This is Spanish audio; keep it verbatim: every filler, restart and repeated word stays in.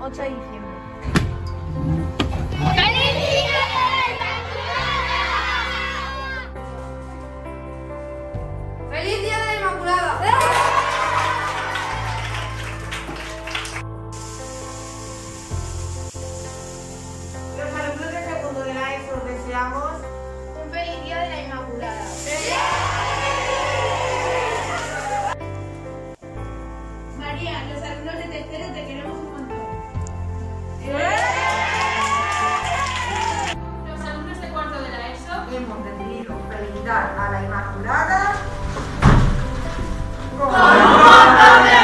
ocho de diciembre. ¡Feliz Día de la Inmaculada! ¡Feliz Día de la Inmaculada! Los alumnos de segundo de la ESO deseamos un feliz Día de la Inmaculada. María, los alumnos de tercero te queremos un montón. Los alumnos de cuarto de la ESO hemos decidido felicitar a la Inmaculada con un montón de